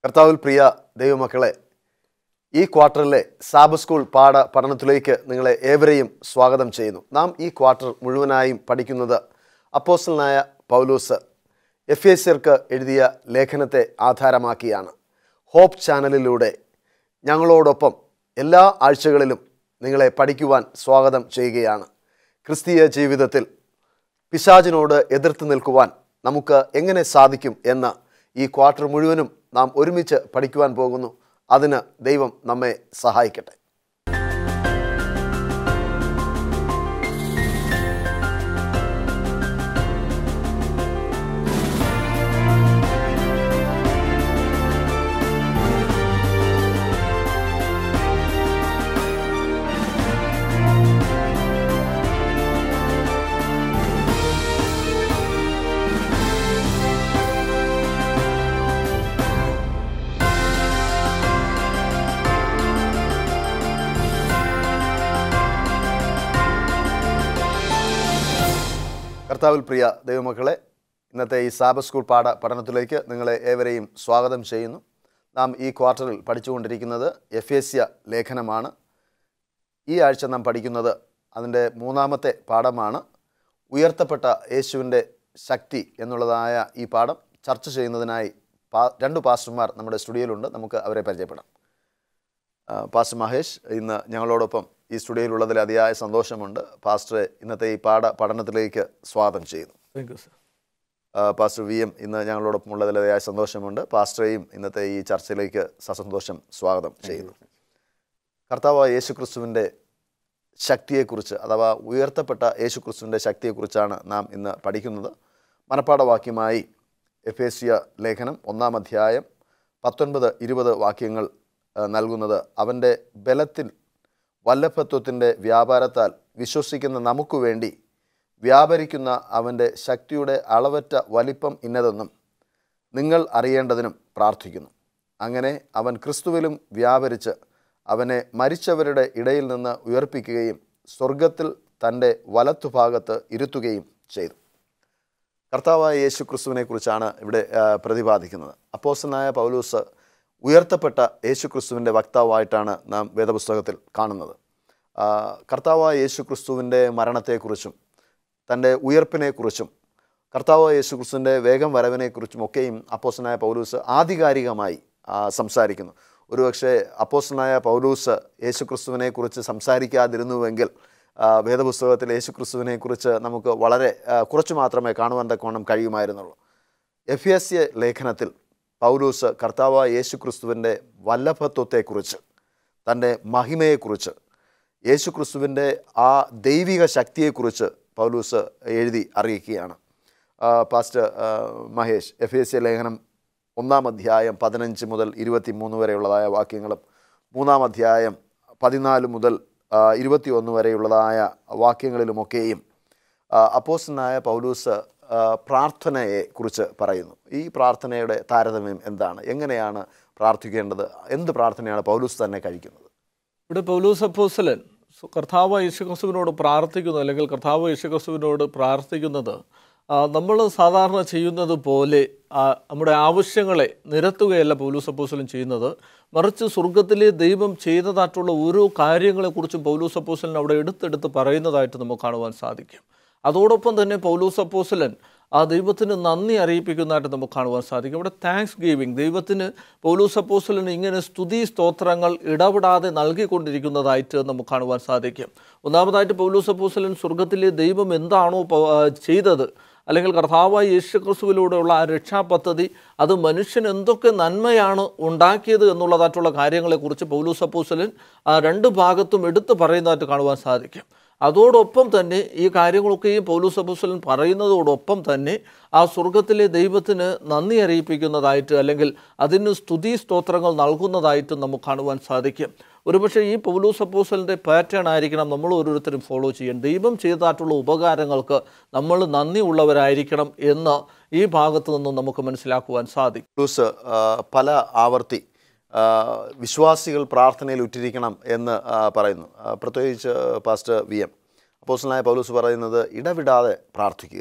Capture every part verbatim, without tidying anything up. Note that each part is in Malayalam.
കർത്താവിൽ പ്രിയ ദൈവമക്കളെ, ഈ ക്വാർട്ടറിലെ സാബത്ത് സ്കൂൾ പാഠ പഠനത്തിലേക്ക് നിങ്ങളെ ഏവരെയും സ്വാഗതം ചെയ്യുന്നു. നാം ഈ ക്വാർട്ടർ മുഴുവനായും പഠിക്കുന്നത് അപ്പോസ്തലനായ പൗലോസ് എഫേസ്യർക്ക് എഴുതിയ ലേഖനത്തെ ആധാരമാക്കിയാണ്. ഹോപ്പ് ചാനലിലൂടെ ഞങ്ങളോടൊപ്പം എല്ലാ ആഴ്ചകളിലും നിങ്ങളെ പഠിക്കുവാൻ സ്വാഗതം ചെയ്യുകയാണ്. ക്രിസ്തീയ ജീവിതത്തിൽ പിശാചിനോട് എതിർത്ത് നിൽക്കുവാൻ നമുക്ക് എങ്ങനെ സാധിക്കും എന്ന് ഈ ക്വാർട്ടർ മുഴുവനും നാം ഒരുമിച്ച് പഠിക്കുവാൻ പോകുന്നു. അതിന് ദൈവം നമ്മെ സഹായിക്കട്ടെ. കർത്താവിൽ പ്രിയ ദൈവമക്കളെ, ഇന്നത്തെ ഈ സാബത്ത് സ്കൂൾ പാഠ പഠനത്തിലേക്ക് നിങ്ങളെ ഏവരെയും സ്വാഗതം ചെയ്യുന്നു. നാം ഈ ക്വാർട്ടറിൽ പഠിച്ചുകൊണ്ടിരിക്കുന്നത് എഫേസ്യ ലേഖനമാണ്. ഈ ആഴ്ച നാം പഠിക്കുന്നത് അതിൻ്റെ മൂന്നാമത്തെ പാഠമാണ്. ഉയർത്തപ്പെട്ട യേശുവിൻ്റെ ശക്തി എന്നുള്ളതായ ഈ പാഠം ചർച്ച ചെയ്യുന്നതിനായി പാ രണ്ട് പാസ്റ്റർമാർ നമ്മുടെ സ്റ്റുഡിയോയിലുണ്ട്. നമുക്ക് അവരെ പരിചയപ്പെടാം. പാസ്റ്റർ മഹേഷ് ഇന്ന് ഞങ്ങളോടൊപ്പം ഈ സ്റ്റുഡിയോയിലുള്ളതിൽ അതിയായ സന്തോഷമുണ്ട്. പാസ്റ്ററെ ഇന്നത്തെ ഈ പാഠ പഠനത്തിലേക്ക് സ്വാഗതം ചെയ്യുന്നു. Thank you sir. Pastor V M ഇന്ന് ഞങ്ങളോടൊപ്പം ഉള്ളതിൽ അതിയായ സന്തോഷമുണ്ട്. പാസ്റ്ററേയും ഇന്നത്തെ ഈ ചർച്ചയിലേക്ക് സസന്തോഷം സ്വാഗതം ചെയ്യുന്നു. കർത്താവായ യേശുക്രിസ്തുവിൻ്റെ ശക്തിയെക്കുറിച്ച് അഥവാ ഉയർത്തപ്പെട്ട യേശുക്രിസ്തുവിൻ്റെ ശക്തിയെക്കുറിച്ചാണ് നാം ഇന്ന് പഠിക്കുന്നത്. മനപ്പാഠവാക്യമായി എഫേസ്യ ലേഖനം ഒന്നാം അധ്യായം പത്തൊൻപത് ഇരുപത് വാക്യങ്ങൾ നൽകുന്നത് അവൻ്റെ ബലത്തിൽ വല്ലഭത്വത്തിൻ്റെ വ്യാപാരത്താൽ വിശ്വസിക്കുന്ന നമുക്ക് വേണ്ടി വ്യാപരിക്കുന്ന അവൻ്റെ ശക്തിയുടെ അളവറ്റ വലിപ്പം ഇന്നതെന്നും നിങ്ങൾ അറിയേണ്ടതിനും പ്രാർത്ഥിക്കുന്നു. അങ്ങനെ അവൻ ക്രിസ്തുവിലും വ്യാപരിച്ച് അവനെ മരിച്ചവരുടെ ഇടയിൽ നിന്ന് ഉയർപ്പിക്കുകയും സ്വർഗത്തിൽ തൻ്റെ വലത്തുഭാഗത്ത് ഇരുത്തുകയും ചെയ്തു. കർത്താവായ യേശു ക്രിസ്തുവിനെക്കുറിച്ചാണ് ഇവിടെ പ്രതിപാദിക്കുന്നത്. അപ്പോസ്തലനായ പൗലോസ് ഉയർത്തപ്പെട്ട യേശു ക്രിസ്തുവിൻ്റെ വക്താവായിട്ടാണ് നാം വേദപുസ്തകത്തിൽ കാണുന്നത്. കർത്താവായ യേശു ക്രിസ്തുവിൻ്റെ മരണത്തെക്കുറിച്ചും തൻ്റെ ഉയർപ്പിനെക്കുറിച്ചും കർത്താവായ യേശു ക്രിസ്തുവിൻ്റെ വേഗം വരവിനെക്കുറിച്ചും ഒക്കെയും അപ്പോസ്തലനായ പൗലോസ് ആധികാരികമായി സംസാരിക്കുന്നു. ഒരുപക്ഷെ അപ്പോസ്തലനായ പൗലോസ് യേശു ക്രിസ്തുവിനെക്കുറിച്ച് സംസാരിക്കാതിരുന്നുവെങ്കിൽ വേദപുസ്തകത്തിൽ യേശു ക്രിസ്തുവിനെക്കുറിച്ച് നമുക്ക് വളരെ കുറച്ച് മാത്രമേ കാണുവാൻ തക്കവണ്ണം കഴിയുമായിരുന്നുള്ളൂ. എഫേസ്യ ലേഖനത്തിൽ പൗലോസ് കർത്താവായ യേശു ക്രിസ്തുവിൻ്റെ വല്ലഭത്വത്തെക്കുറിച്ച്, തൻ്റെ മഹിമയെക്കുറിച്ച്, യേശു ക്രിസ്തുവിൻ്റെ ആ ദൈവിക ശക്തിയെക്കുറിച്ച് പൗലോസ് എഴുതി അറിയിക്കുകയാണ്. പാസ്റ്റർ മഹേഷ്, എഫേസ്യ ലേഖനം ഒന്നാം അധ്യായം പതിനഞ്ച് മുതൽ ഇരുപത്തി മൂന്ന് വരെയുള്ളതായ വാക്യങ്ങളും മൂന്നാം അധ്യായം പതിനാല് മുതൽ ഇരുപത്തി ഒന്ന് വരെയുള്ളതായ വാക്യങ്ങളിലുമൊക്കെയും അപ്പോസ്തലനായ പൗലോസ് പ്രാർത്ഥനയെ കുറിച്ച് പറയുന്നു. ഈ പ്രാർത്ഥനയുടെ താരതമ്യം എന്താണ്? എങ്ങനെയാണ് പ്രാർത്ഥിക്കേണ്ടത്? എന്ത് പ്രാർത്ഥനയാണ് പൗലോസ് തന്നെ കഴിക്കുന്നത്? ഇവിടെ പൗലോസ് അപ്പോസ്തലൻ കർത്താവ് യേശുക്രിസ്തുവിനോട് പ്രാർത്ഥിക്കുന്നു, അല്ലെങ്കിൽ കർത്താവ് യേശുക്രിസ്തുവിനോട് പ്രാർത്ഥിക്കുന്നത് നമ്മൾ സാധാരണ ചെയ്യുന്നത് പോലെ നമ്മുടെ ആവശ്യങ്ങളെ നിരത്തുകയല്ല പൗലോസ് അപ്പോസ്തലൻ ചെയ്യുന്നത്. മറിച്ച് സ്വർഗത്തിലെ ദൈവം ചെയ്തതായിട്ടുള്ള ഓരോ കാര്യങ്ങളെക്കുറിച്ചും പൗലോസ് അപ്പോസ്തലൻ അവിടെ എടുത്തെടുത്ത് പറയുന്നതായിട്ട് നമുക്ക് കാണുവാൻ സാധിക്കും. അതോടൊപ്പം തന്നെ പൗലോസ് അപ്പോസ്തലൻ ആ ദൈവത്തിന് നന്ദി അറിയിപ്പിക്കുന്നതായിട്ട് നമുക്ക് കാണുവാൻ സാധിക്കും. ഇവിടെ താങ്ക്സ് ഗീവിങ്, ദൈവത്തിന് പൗലോസ് അപ്പോസ്തലൻ ഇങ്ങനെ സ്തുതി സ്തോത്രങ്ങൾ ഇടപെടാതെ നൽകിക്കൊണ്ടിരിക്കുന്നതായിട്ട് നമുക്ക് കാണുവാൻ സാധിക്കും. ഒന്നാമതായിട്ട് പൗലോസ് അപ്പോസ്തലൻ സ്വർഗത്തിലെ ദൈവം എന്താണോ ചെയ്തത്, അല്ലെങ്കിൽ കർത്താവായ യേശുക്രിസ്തുവിലൂടെയുള്ള ആ രക്ഷാപദ്ധതി, അത് മനുഷ്യൻ എന്തൊക്കെ നന്മയാണ് ഉണ്ടാക്കിയത് എന്നുള്ളതായിട്ടുള്ള കാര്യങ്ങളെക്കുറിച്ച് പൗലോസ് അപ്പോസ്തലൻ രണ്ട് ഭാഗത്തും എടുത്തു പറയുന്നതായിട്ട് കാണുവാൻ സാധിക്കും. അതോടൊപ്പം തന്നെ ഈ കാര്യങ്ങളൊക്കെയും പൗലോസ് അപ്പോസ്തലൻ പറയുന്നതോടൊപ്പം തന്നെ ആ സ്വർഗത്തിലെ ദൈവത്തിന് നന്ദി അറിയിപ്പിക്കുന്നതായിട്ട്, അല്ലെങ്കിൽ അതിന് സ്തുതി സ്തോത്രങ്ങൾ നൽകുന്നതായിട്ട് നമുക്ക് കാണുവാൻ സാധിക്കും. ഒരുപക്ഷെ ഈ പൗലോസ് അപ്പോസ്തലൻ്റെ പാറ്റേൺ ആയിരിക്കണം നമ്മൾ ഓരോരുത്തരും ഫോളോ ചെയ്യാൻ. ദൈവം ചെയ്തതായിട്ടുള്ള ഉപകാരങ്ങൾക്ക് നമ്മൾ നന്ദി ഉള്ളവരായിരിക്കണം എന്ന് ഈ ഭാഗത്തു നിന്നും നമുക്ക് മനസ്സിലാക്കുവാൻ സാധിക്കും. പൗലോസ് പല ആവർത്തി വിശ്വാസികൾ പ്രാർത്ഥനയിൽ ഉറ്റിരിക്കണം എന്ന് പറയുന്നു. പ്രത്യേകിച്ച് പാസ്റ്റർ വി എം അപ്പോസ്തലനായ പൗലോസ് പറയുന്നത് ഇടവിടാതെ പ്രാർത്ഥിക്കുക.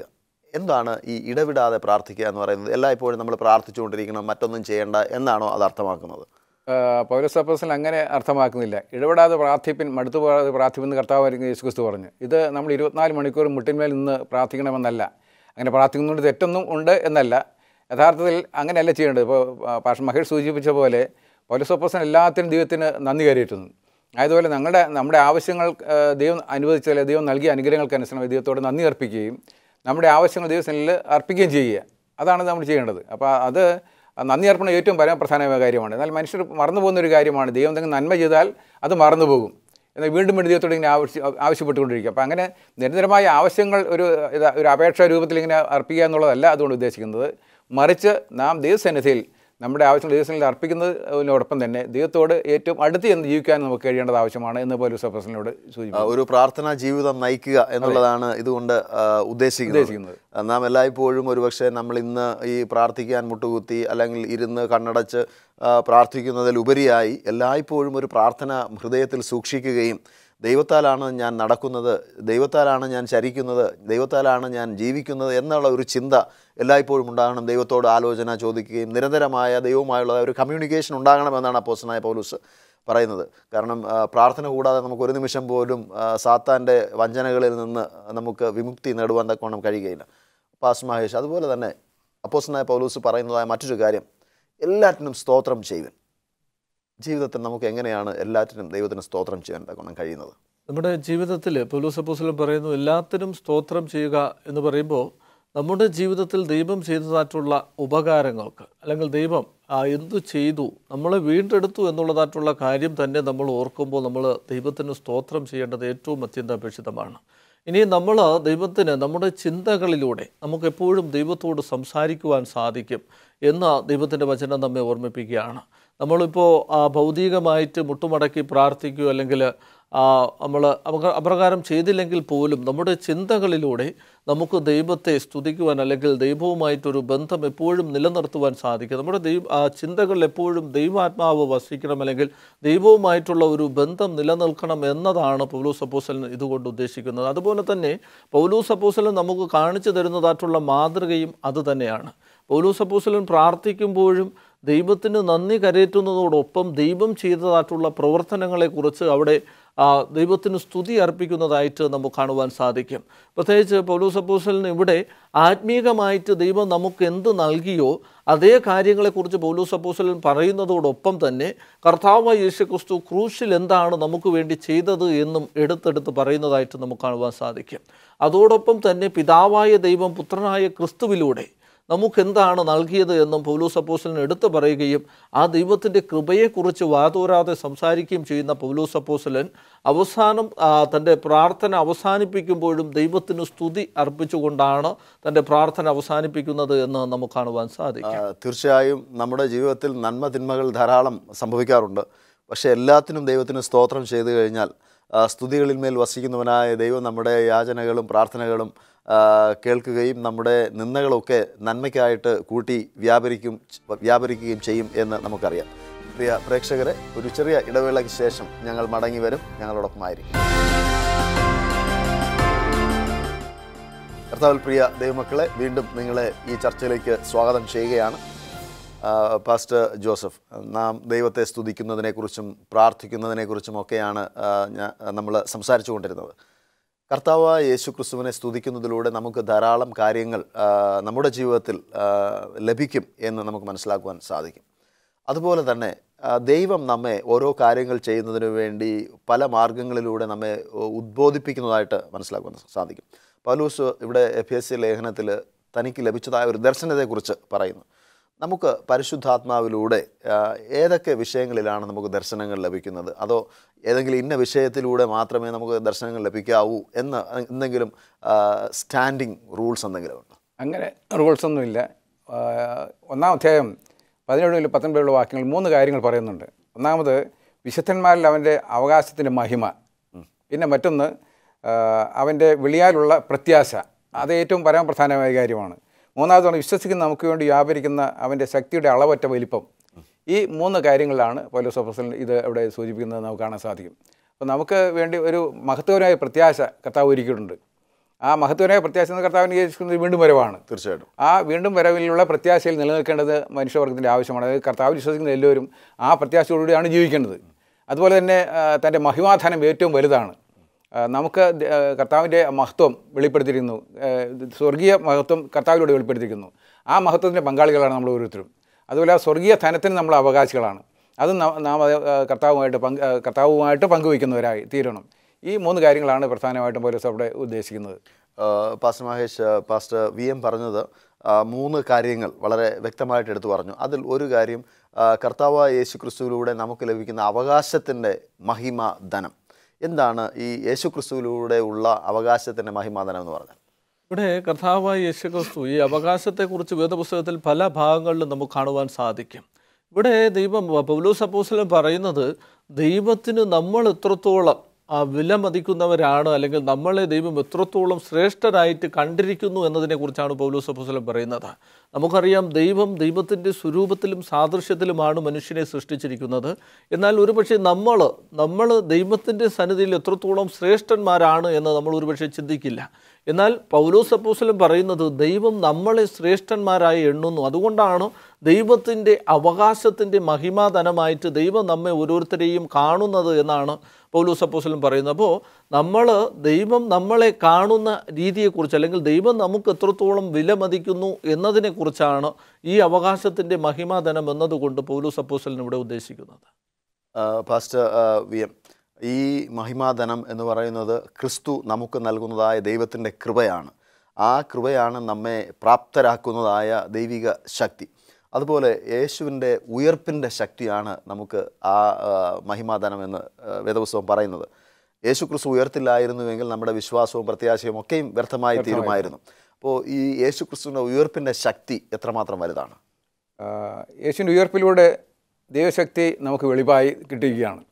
എന്താണ് ഈ ഇടവിടാതെ പ്രാർത്ഥിക്കുക എന്ന് പറയുന്നത്? എല്ലായ്പ്പോഴും നമ്മൾ പ്രാർത്ഥിച്ചുകൊണ്ടിരിക്കണം, മറ്റൊന്നും ചെയ്യേണ്ട എന്നാണോ അത് അർത്ഥമാക്കുന്നത്? പൗലോസ് അപ്പോസ്തലൻ അങ്ങനെ അർത്ഥമാക്കുന്നില്ല. ഇടപെടാതെ പ്രാർത്ഥിപ്പിൻ, മടുത്തു പോകാതെ പ്രാർത്ഥിപ്പിൻ കർത്താവായിരിക്കും യേശു ക്രിസ്തു പറഞ്ഞു. ഇത് നമ്മൾ ഇരുപത്തിനാല് മണിക്കൂർ മുട്ടിന്മേൽ നിന്ന് പ്രാർത്ഥിക്കണമെന്നല്ല. അങ്ങനെ പ്രാർത്ഥിക്കുന്നതുകൊണ്ട് തെറ്റൊന്നും ഉണ്ട് എന്നല്ല. യഥാർത്ഥത്തിൽ അങ്ങനെയല്ല ചെയ്യേണ്ടത്. ഇപ്പോൾ പാസ്റ്റർ മഹേഷ് സൂചിപ്പിച്ച പോലെ പൗലോസ് അപ്പോസ്തലൻ എല്ലാത്തിനും ദൈവത്തിന് നന്ദി കരയേറ്റുന്നു. അതുപോലെ ഞങ്ങളുടെ നമ്മുടെ ആവശ്യങ്ങൾ ദൈവം അനുവദിച്ചാൽ ദൈവം നൽകിയ അനുഗ്രഹങ്ങൾക്കനുസരിച്ച് ദൈവത്തോട് നന്ദി അർപ്പിക്കുകയും നമ്മുടെ ആവശ്യങ്ങൾ ദൈവത്തിൽ അർപ്പിക്കുകയും ചെയ്യുക. അതാണ് നമ്മൾ ചെയ്യേണ്ടത്. അപ്പോൾ അത് നന്ദി അർപ്പണം ഏറ്റവും പരമപ്രധാനമായ കാര്യമാണ്. എന്നാൽ മനുഷ്യർ മറന്നു പോകുന്നൊരു കാര്യമാണ്. ദൈവം എന്തെങ്കിലും നന്മ ചെയ്താൽ അത് മറന്നു പോകും. എന്നാൽ വീണ്ടും വീണ്ടും ദൈവത്തോട് ഇങ്ങനെ ആവശ്യ ആവശ്യപ്പെട്ടുകൊണ്ടിരിക്കുക. അപ്പോൾ അങ്ങനെ നിരന്തരമായ ആവശ്യങ്ങൾ ഒരു ഒരു അപേക്ഷാ രൂപത്തിൽ ഇങ്ങനെ അർപ്പിക്കുക എന്നുള്ളതല്ല അതുകൊണ്ട് ഉദ്ദേശിക്കുന്നത്. മറിച്ച് നാം ദൈവസന്നിധിയിൽ നമ്മുടെ ആവശ്യങ്ങൾ ദൈവസന്നിധിയിൽ അർപ്പിക്കുന്നതിനോടൊപ്പം തന്നെ ദൈവത്തോട് ഏറ്റവും അടുത്ത് എന്ന് ജീവിക്കാൻ നമുക്ക് കഴിയേണ്ടത് ആവശ്യമാണ് എന്ന് പൗലോസ് അപ്പോസ്തലനോട് സൂചിപ്പിക്കുന്നു. ഒരു പ്രാർത്ഥനാ ജീവിതം നയിക്കുക എന്നുള്ളതാണ് ഇതുകൊണ്ട് ഉദ്ദേശിക്കുന്നത്. നാം എല്ലായ്പ്പോഴും ഒരുപക്ഷെ നമ്മൾ ഇന്ന് ഈ പ്രാർത്ഥിക്കാൻ മുട്ടുകുത്തി അല്ലെങ്കിൽ ഇരുന്ന് കണ്ണടച്ച് പ്രാർത്ഥിക്കുന്നതിൽ ഉപരിയായി എല്ലായ്പ്പോഴും ഒരു പ്രാർത്ഥന ഹൃദയത്തിൽ സൂക്ഷിക്കുകയും ദൈവത്താലാണ് ഞാൻ നടക്കുന്നത്, ദൈവത്താലാണ് ഞാൻ ചരിക്കുന്നത്, ദൈവത്താലാണ് ഞാൻ ജീവിക്കുന്നത് എന്നുള്ള ഒരു ചിന്ത എല്ലായ്പ്പോഴും ഉണ്ടാകണം. ദൈവത്തോട് ആലോചന ചോദിക്കുകയും നിരന്തരമായ ദൈവവുമായുള്ള ഒരു കമ്മ്യൂണിക്കേഷൻ ഉണ്ടാകണമെന്നാണ് അപ്പോസ്തലനായ പൗലോസ് പറയുന്നത്. കാരണം പ്രാർത്ഥന കൂടാതെ നമുക്ക് ഒരു നിമിഷം പോലും സാത്താൻ്റെ വഞ്ചനകളിൽ നിന്ന് നമുക്ക് വിമുക്തി നേടുവാൻ തക്കവണ്ണം കഴിയുകയില്ല. പാസ്റ്റർ മഹേഷ്, അതുപോലെ തന്നെ അപ്പോസ്തലനായ പൗലോസ് പറയുന്നതായ മറ്റൊരു കാര്യം, എല്ലാറ്റിനും സ്തോത്രം ചെയ്യുവാൻ. ജീവിതത്തിൽ നമുക്ക് എങ്ങനെയാണ് എല്ലാറ്റിനും ദൈവത്തിന് സ്തോത്രം ചെയ്യാൻ തക്കവണ്ണം കഴിയുന്നത്? നമ്മുടെ ജീവിതത്തിൽ പൗലോസ് അപ്പോസ്തലൻ പറയുന്നു എല്ലാത്തിനും സ്തോത്രം ചെയ്യുക എന്ന് പറയുമ്പോൾ നമ്മുടെ ജീവിതത്തിൽ ദൈവം ചെയ്തതായിട്ടുള്ള ഉപകാരങ്ങൾക്ക് അല്ലെങ്കിൽ ദൈവം എന്തു ചെയ്തു, നമ്മളെ വീണ്ടെടുത്തു എന്നുള്ളതായിട്ടുള്ള കാര്യം തന്നെ നമ്മൾ ഓർക്കുമ്പോൾ നമ്മൾ ദൈവത്തിന് സ്തോത്രം ചെയ്യേണ്ടത് ഏറ്റവും അത്യന്താപേക്ഷിതമാണ്. ഇനി നമ്മൾ ദൈവത്തിന് നമ്മുടെ ചിന്തകളിലൂടെ നമുക്കെപ്പോഴും ദൈവത്തോട് സംസാരിക്കുവാൻ സാധിക്കും എന്ന ദൈവത്തിൻ്റെ വചനം നമ്മെ ഓർമ്മിപ്പിക്കുകയാണ്. നമ്മളിപ്പോൾ ഭൗതികമായിട്ട് മുട്ടുമടക്കി പ്രാർത്ഥിക്കുകയോ അല്ലെങ്കിൽ നമ്മൾ അപ്രകാരം ചെയ്തില്ലെങ്കിൽ പോലും നമ്മുടെ ചിന്തകളിലൂടെ നമുക്ക് ദൈവത്തെ സ്തുതിക്കുവാൻ അല്ലെങ്കിൽ ദൈവവുമായിട്ടൊരു ബന്ധം എപ്പോഴും നിലനിർത്തുവാൻ സാധിക്കും. നമ്മുടെ ദൈവ ചിന്തകളിൽ എപ്പോഴും ദൈവാത്മാവ് വസിക്കണം അല്ലെങ്കിൽ ദൈവവുമായിട്ടുള്ള ഒരു ബന്ധം നിലനിൽക്കണം എന്നതാണ് പൗലോസ് അപ്പോസ്തലൻ ഇതുകൊണ്ട് ഉദ്ദേശിക്കുന്നത്. അതുപോലെ തന്നെ പൗലോസ് അപ്പോസ്തലൻ നമുക്ക് കാണിച്ചു തരുന്നതായിട്ടുള്ള മാതൃകയും അതുതന്നെയാണ്. പൗലോസ് അപ്പോസ്തലൻ പ്രാർത്ഥിക്കുമ്പോഴും ദൈവത്തിന് നന്ദി കരയേറ്റുന്നതോടൊപ്പം ദൈവം ചെയ്തതായിട്ടുള്ള പ്രവർത്തനങ്ങളെക്കുറിച്ച് അവിടെ ദൈവത്തിന് സ്തുതി അർപ്പിക്കുന്നതായിട്ട് നമുക്ക് കാണുവാൻ സാധിക്കും. പ്രത്യേകിച്ച് പൗലോസ് അപ്പോസ്തലൻ ഇവിടെ ആത്മീകമായിട്ട് ദൈവം നമുക്ക് എന്ത് നൽകിയോ അതേ കാര്യങ്ങളെക്കുറിച്ച് പൗലോസ് അപ്പോസ്തലൻ പറയുന്നതോടൊപ്പം തന്നെ കർത്താവായ യേശു ക്രിസ്തു ക്രൂശിൽ എന്താണ് നമുക്ക് വേണ്ടി ചെയ്തത് എന്നും എടുത്തെടുത്ത് പറയുന്നതായിട്ട് നമുക്ക് കാണുവാൻ സാധിക്കും. അതോടൊപ്പം തന്നെ പിതാവായ ദൈവം പുത്രനായ ക്രിസ്തുവിലൂടെ നമുക്കെന്താണ് നൽകിയത് എന്നും പൗലോസ് അപ്പോസ്തലൻ എടുത്തു പറയുകയും ആ ദൈവത്തിൻ്റെ കൃപയെക്കുറിച്ച് വാതോരാതെ സംസാരിക്കുകയും ചെയ്യുന്ന പൗലോസ് അപ്പോസ്തലൻ അവസാനം തൻ്റെ പ്രാർത്ഥന അവസാനിപ്പിക്കുമ്പോഴും ദൈവത്തിന് സ്തുതി അർപ്പിച്ചുകൊണ്ടാണ് തൻ്റെ പ്രാർത്ഥന അവസാനിപ്പിക്കുന്നത് എന്ന് നമുക്ക് കാണുവാൻ സാധിക്കും. തീർച്ചയായും നമ്മുടെ ജീവിതത്തിൽ നന്മ തിന്മകൾ ധാരാളം സംഭവിക്കാറുണ്ട്. പക്ഷേ എല്ലാത്തിനും ദൈവത്തിന് സ്തോത്രം ചെയ്തു കഴിഞ്ഞാൽ സ്തുതികളിന്മേൽ വസിക്കുന്നവനായ ദൈവം നമ്മുടെ യാചനകളും പ്രാർത്ഥനകളും കേൾക്കുകയും നമ്മുടെ നിന്ദകളൊക്കെ നന്മയ്ക്കായിട്ട് കൂട്ടി വ്യാപരിക്കും വ്യാപരിക്കുകയും ചെയ്യും എന്ന് നമുക്കറിയാം. പ്രിയ പ്രേക്ഷകരെ, ഒരു ചെറിയ ഇടവേളയ്ക്ക് ശേഷം ഞങ്ങൾ മടങ്ങി വരും. ഞങ്ങളോടൊപ്പമായിരിക്കും. കർത്താവിൽ പ്രിയ ദൈവമക്കളെ, വീണ്ടും നിങ്ങളെ ഈ ചർച്ചയിലേക്ക് സ്വാഗതം ചെയ്യുകയാണ്. പാസ്റ്റർ ജോസഫ്, നാം ദൈവത്തെ സ്തുതിക്കുന്നതിനെക്കുറിച്ചും പ്രാർത്ഥിക്കുന്നതിനെക്കുറിച്ചും ഒക്കെയാണ് നമ്മൾ സംസാരിച്ചു കൊണ്ടിരുന്നത്. കർത്താവായ യേശു ക്രിസ്തുവിനെ സ്തുതിക്കുന്നതിലൂടെ നമുക്ക് ധാരാളം കാര്യങ്ങൾ നമ്മുടെ ജീവിതത്തിൽ ലഭിക്കും എന്ന് നമുക്ക് മനസ്സിലാക്കുവാൻ സാധിക്കും. അതുപോലെ തന്നെ ദൈവം നമ്മെ ഓരോ കാര്യങ്ങൾ ചെയ്യുന്നതിന് വേണ്ടി പല മാർഗങ്ങളിലൂടെ നമ്മെ ഉദ്ബോധിപ്പിക്കുന്നതായിട്ട് മനസ്സിലാക്കുവാൻ സാധിക്കും. പൗലോസ് ഇവിടെ എഫേസ്യ ലേഖനത്തിൽ തനിക്ക് ലഭിച്ചതായ ഒരു ദർശനത്തെക്കുറിച്ച് പറയുന്നു. നമുക്ക് പരിശുദ്ധാത്മാവിലൂടെ ഏതൊക്കെ വിഷയങ്ങളിലാണ് നമുക്ക് ദർശനങ്ങൾ ലഭിക്കുന്നത്, അതോ ഏതെങ്കിലും ഇന്ന വിഷയത്തിലൂടെ മാത്രമേ നമുക്ക് ദർശനങ്ങൾ ലഭിക്കാവൂ എന്ന് എന്തെങ്കിലും സ്റ്റാൻഡിങ് റൂൾസ് എന്തെങ്കിലും ഉണ്ടോ? അങ്ങനെ റൂൾസ് ഒന്നുമില്ല. ഒന്നാം അധ്യായം പതിനേഴ് പത്തൊൻപതിലുള്ള വാക്യങ്ങൾ മൂന്ന് കാര്യങ്ങൾ പറയുന്നുണ്ട്. ഒന്നാമത് വിശുദ്ധന്മാരിൽ അവൻ്റെ അവകാശത്തിൻ്റെ മഹിമ, പിന്നെ മറ്റൊന്ന് അവൻ്റെ വിളിയാലുള്ള പ്രത്യാശ, അത് ഏറ്റവും പരമപ്രധാനമായ കാര്യമാണ്. മൂന്നാമതാണ് വിശ്വസിക്കുന്ന നമുക്ക് വേണ്ടി വ്യാപരിക്കുന്ന അവൻ്റെ ശക്തിയുടെ അളവറ്റ വലിപ്പം. ഈ മൂന്ന് കാര്യങ്ങളിലാണ് പൗലോസ് അപ്പോസ്തലൻ ഇത് ഇവിടെ സൂചിപ്പിക്കുന്നത് നമുക്ക് കാണാൻ സാധിക്കും. അപ്പോൾ നമുക്ക് വേണ്ടി ഒരു മഹത്വപരമായ പ്രത്യാശ കർത്താവ് ഒരുക്കിയിട്ടുണ്ട്. ആ മഹത്വനായ പ്രത്യാശ എന്ന കർത്താവിന് യേശുക്രിസ്തു വീണ്ടും വരവാണ്. തീർച്ചയായിട്ടും ആ വീണ്ടും വരവിലുള്ള പ്രത്യാശയിൽ നിലനിൽക്കേണ്ടത് മനുഷ്യവർഗത്തിൻ്റെ ആവശ്യമാണ്. അതായത് കർത്താവിൽ വിശ്വസിക്കുന്ന എല്ലാവരും ആ പ്രത്യാശയോടുകൂടിയാണ് ജീവിക്കേണ്ടത്. അതുപോലെ തന്നെ തൻ്റെ മഹിമാധാനം ഏറ്റവും വലുതാണ്. നമുക്ക് കർത്താവിൻ്റെ മഹത്വം വെളിപ്പെടുത്തിയിരിക്കുന്നു. സ്വർഗീയ മഹത്വം കർത്താവിലൂടെ വെളിപ്പെടുത്തിയിരിക്കുന്നു. ആ മഹത്വത്തിൻ്റെ പങ്കാളികളാണ് നമ്മൾ ഓരോരുത്തരും. അതുപോലെ ആ സ്വർഗീയ ധനത്തിന് നമ്മൾ അവകാശികളാണ്. അത് നാം കർത്താവുമായിട്ട് പങ്ക് കർത്താവുമായിട്ട് പങ്കുവയ്ക്കുന്നവരായി തീരണം. ഈ മൂന്ന് കാര്യങ്ങളാണ് പ്രധാനമായിട്ടും പൗലോസ് അവിടെ ഉദ്ദേശിക്കുന്നത്. Pastor Mahesh, pastor V M പറഞ്ഞത് മൂന്ന് കാര്യങ്ങൾ വളരെ വ്യക്തമായിട്ട് എടുത്തു പറഞ്ഞു. അതിൽ ഒരു കാര്യം കർത്താവായ യേശു ക്രിസ്തുവിലൂടെ നമുക്ക് ലഭിക്കുന്ന അവകാശത്തിൻ്റെ മഹിമ ധനം. എന്താണ് ഈ യേശു ക്രിസ്തുവിലൂടെ ഉള്ള അവകാശത്തിൻ്റെ മഹിമാധനം എന്ന് പറഞ്ഞാൽ? ഇവിടെ കർത്താവായ യേശു ക്രിസ്തു ഈ അവകാശത്തെക്കുറിച്ച് വേദപുസ്തകത്തിൽ പല ഭാഗങ്ങളിലും നമുക്ക് കാണുവാൻ സാധിക്കും. ഇവിടെ ദൈവം പൗലോസ് അപ്പോസ്തലൻ പറയുന്നത് ദൈവത്തിന് നമ്മൾ എത്രത്തോളം ആ വില മതിക്കുന്നവരാണ്, അല്ലെങ്കിൽ നമ്മളെ ദൈവം എത്രത്തോളം ശ്രേഷ്ഠരായിട്ട് കണ്ടിരിക്കുന്നു എന്നതിനെക്കുറിച്ചാണ് പൗലോസ് അപ്പോസ്തലൻ പറയുന്നത്. നമുക്കറിയാം ദൈവം ദൈവത്തിൻ്റെ സ്വരൂപത്തിലും സാദൃശ്യത്തിലുമാണ് മനുഷ്യനെ സൃഷ്ടിച്ചിരിക്കുന്നത്. എന്നാൽ ഒരുപക്ഷെ നമ്മൾ നമ്മൾ ദൈവത്തിൻ്റെ സന്നിധിയിൽ എത്രത്തോളം ശ്രേഷ്ഠന്മാരാണ് എന്ന് നമ്മൾ ഒരുപക്ഷെ ചിന്തിക്കില്ല. എന്നാൽ പൗലോസ് അപ്പോസ്തലൻ പറയുന്നത് ദൈവം നമ്മളെ ശ്രേഷ്ഠന്മാരായി എണ്ണുന്നു. അതുകൊണ്ടാണ് ദൈവത്തിൻ്റെ അവകാശത്തിൻ്റെ മഹിമാധനമായിട്ട് ദൈവം നമ്മെ ഓരോരുത്തരെയും കാണുന്നത് എന്നാണ് പൗലോസ് അപ്പോസ്തലൻ പറയുന്നത്. അപ്പോൾ നമ്മൾ ദൈവം നമ്മളെ കാണുന്ന രീതിയെക്കുറിച്ച്, അല്ലെങ്കിൽ ദൈവം നമുക്ക് എത്രത്തോളം വിലമതിക്കുന്നു എന്നതിനെക്കുറിച്ചാണ് ഈ അവകാശത്തിൻ്റെ മഹിമാധനം എന്നതുകൊണ്ട് പൗലോസ് അപ്പോസ്തലൻ ഇവിടെ ഉദ്ദേശിക്കുന്നത്. പാസ്റ്റർ വി എം, ഈ മഹിമാധനം എന്ന് പറയുന്നത് ക്രിസ്തു നമുക്ക് നൽകുന്നതായ ദൈവത്തിൻ്റെ കൃപയാണ്. ആ കൃപയാണ് നമ്മെ പ്രാപ്തരാക്കുന്നതായ ദൈവിക ശക്തി. അതുപോലെ യേശുവിൻ്റെ ഉയർപ്പിൻ്റെ ശക്തിയാണ് നമുക്ക് ആ മഹിമാധനം എന്ന് വേദപുസ്തകം പറയുന്നത്. യേശു ക്രിസ്തു ഉയർത്തില്ലായിരുന്നുവെങ്കിൽ നമ്മുടെ വിശ്വാസവും പ്രത്യാശയും ഒക്കെയും വ്യർത്ഥമായി തീരുമായിരുന്നു. അപ്പോൾ ഈ യേശു ക്രിസ്തുവിൻ്റെ ഉയർപ്പിൻ്റെ ശക്തി എത്രമാത്രം വലുതാണ്? യേശുവിൻ്റെ ഉയർപ്പിലൂടെ ദൈവശക്തി നമുക്ക് വെളിവായി കിട്ടുകയാണ്.